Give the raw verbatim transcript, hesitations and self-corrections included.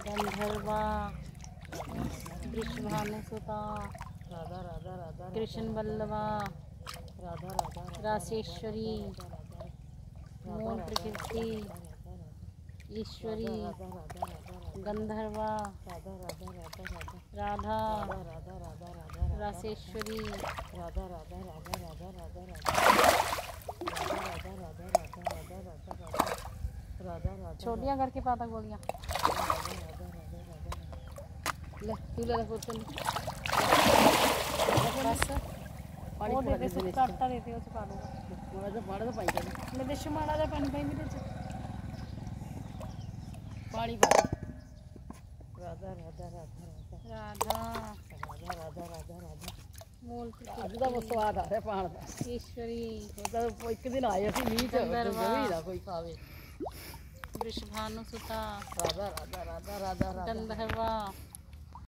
गंधर्वा वृषभानुसुता राधा राधा राधा कृष्ण बल्लवा राधा राधा रासेश्वरी मूल प्रकृति ईश्वरी गंधर्वा राधा राधा राधा राधा राधा राधा राधा राधा रासेश्वरी राधा राधा राधा राधा राधा राधा राधा राधा राधा राधा राधा राधा छोटियां करके पाता गोलियां ले तू ले कुर्सी बस पानी वो पा दे दे दे आटा देते उस पा दूंगा माड़ा तो माड़ा तो पाई जाना मैं देश माड़ा जा पानी पाई मेरे च पानी पा दे राधा राधा राधा राधा राधा राधा राधा राधा मूल ਅੱਜ ਦਾ ਬਹੁਤ ਸਵਾਦ ਆ ਰਿਹਾ ਪਾਣ ਦਾ ईश्वरी ਉਹ ਇੱਕ ਦਿਨ ਆਏ ਅਸੀਂ ਮੀਂਹ ਚ ਗੰਧਰਵਾ। ਜਮੀ ਨਾ ਕੋਈ ਖਾਵੇ वृषभानुसुता ਰਾਧਾ ਰਾਧਾ ਰਾਧਾ ਰਾਧਾ ਰਾਧਾ गंधर्वा